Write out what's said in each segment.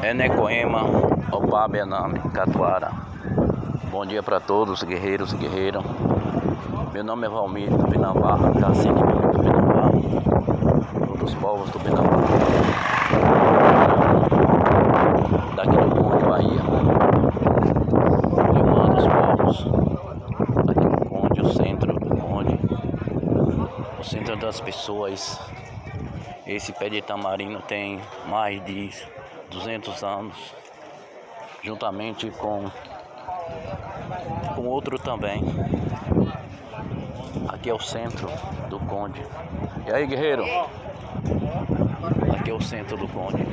Enecoema, Opabianame, Catuara. Bom dia para todos, guerreiros e guerreiras. Meu nome é Valmir do Pinambá, cacique do Pinambá, todos os povos do Pinambá, daqui do Conde, Bahia. Eu mando os povos aqui do Conde, o centro do Conde, o centro das pessoas. Esse pé de tamarino tem mais de 200 anos, juntamente com outro também. Aqui é o centro do Conde. E aí, guerreiro? Aqui é o centro do Conde.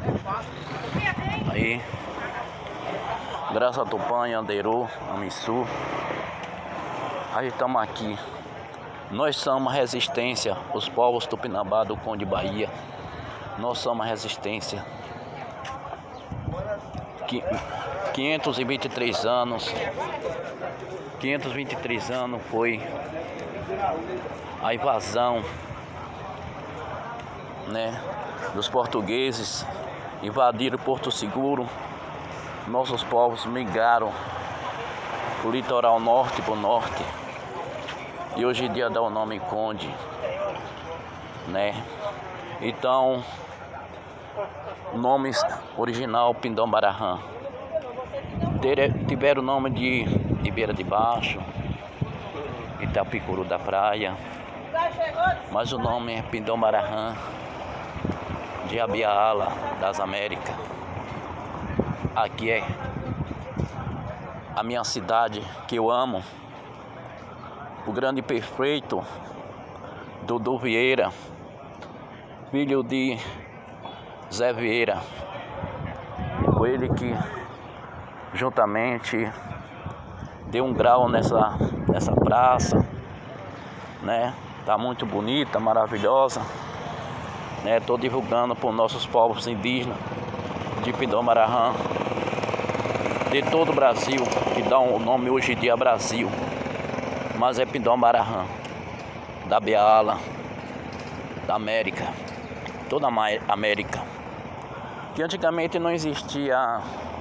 Aí, Graça Tupã, Anderô, Amissu. Aí estamos aqui. Nós somos a resistência, os povos Tupinambá do Conde Bahia. Nós somos a resistência. 523 anos foi a invasão, né, dos portugueses, invadiram Porto Seguro. Nossos povos migraram o litoral norte para o norte e hoje em dia dá o nome Conde, né? Então, o nome original Pindombarahã. Tiveram o nome de Ribeira de Baixo, Itapicuru da Praia, mas o nome é Pindombarahã de Abiala das Américas. Aqui é a minha cidade que eu amo, o grande prefeito Dudu Vieira, filho de Zé Vieira. Foi ele que juntamente deu um grau nessa praça, né? Tá muito bonita, maravilhosa, né? Tô divulgando para os nossos povos indígenas de Pindombarahã, de todo o Brasil, que dá o nome hoje em dia Brasil, mas é Pindombarahã, da Beala, da América, toda a América, que antigamente não existia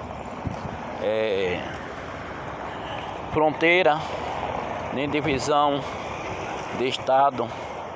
fronteira, nem divisão de estado.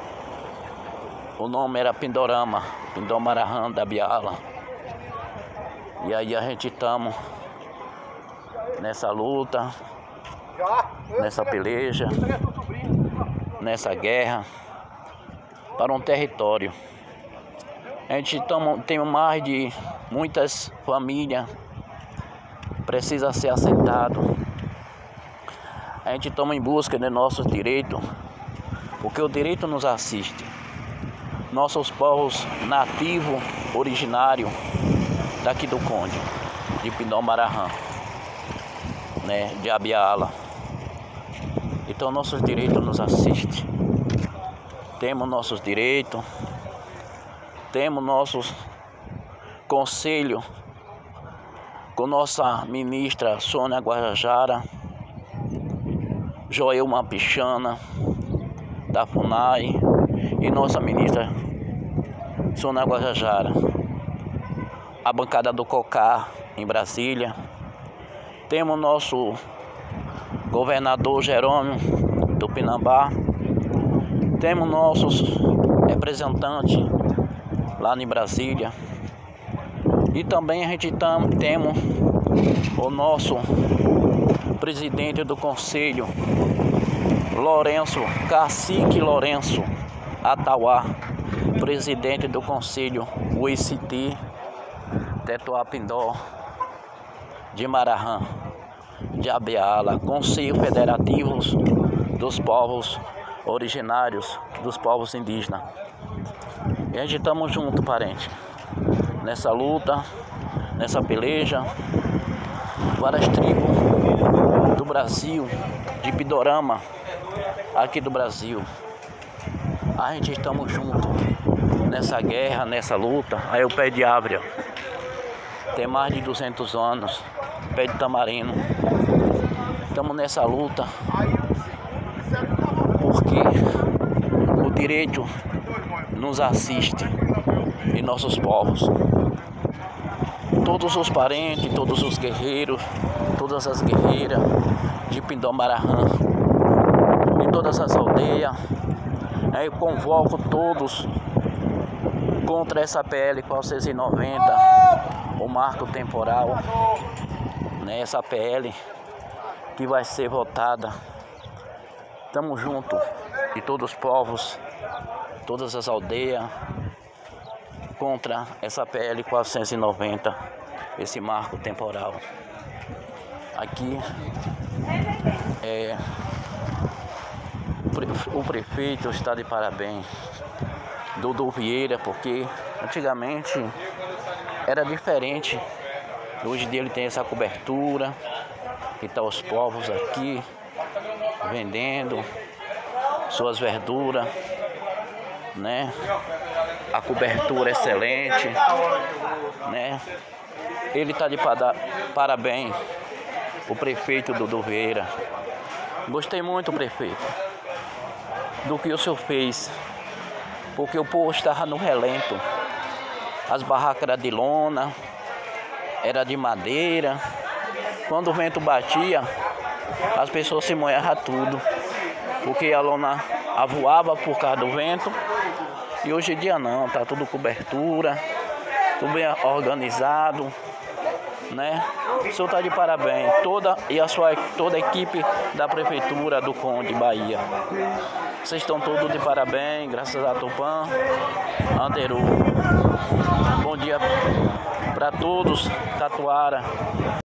O nome era Pindombarahã da Biala. E aí a gente estamos nessa luta, nessa peleja, nessa guerra para um território. A gente tem mais de muitas famílias, precisa ser assentado. A gente toma em busca de nossos direitos, porque o direito nos assiste. Nossos povos nativos, originários daqui do Conde, de Pindombarahã, né, de Abiala. Então nossos direitos nos assistem. Temos nossos direitos, temos nossos conselhos com nossa ministra Sônia Guajajara, Joelma Pichana, da FUNAI, e nossa ministra Sônia Guajajara. A bancada do COCAR em Brasília. Temos nosso governador Jerônimo do Pinambá. Temos nossos representantes lá em Brasília. E também a gente temos o nosso presidente do conselho, Cacique Lourenço Atauá, presidente do conselho UICT Tetuapindó de Marahã, de Abiala, Conselho Federativos dos Povos Originários, dos povos indígenas. E a gente estamos juntos, parente, nessa luta, nessa peleja. Várias tribos do Brasil, de Pindorama, aqui do Brasil. A gente estamos juntos nessa guerra, nessa luta. Aí o pé de árvore tem mais de 200 anos, pé de tamarino. Estamos nessa luta porque o direito nos assiste e nossos povos. todos os parentes, todos os guerreiros, todas as guerreiras de Pindomarahã, de todas as aldeias. Eu convoco todos contra essa PL 490, o marco temporal, né? Essa PL que vai ser votada. Tamo junto, de todos os povos, todas as aldeias, contra essa PL 490, esse marco temporal. Aqui o prefeito está de parabéns, Dudu Vieira, porque antigamente era diferente. Hoje em dia ele tem essa cobertura, que tá os povos aqui vendendo suas verduras, né? A cobertura é excelente, né? Ele tá de parabéns, o prefeito Dudu Vieira. Gostei muito, prefeito, do que o senhor fez, porque o povo estava no relento. As barracas eram de lona, era de madeira. Quando o vento batia, as pessoas se molhavam tudo, porque a lona avoava por causa do vento. E hoje em dia não, tá tudo cobertura, tudo bem organizado, né? O senhor tá de parabéns, toda a equipe da prefeitura do Conde, Bahia. Vocês estão todos de parabéns, graças a Tupã Anderu. Bom dia para todos, Tatuara.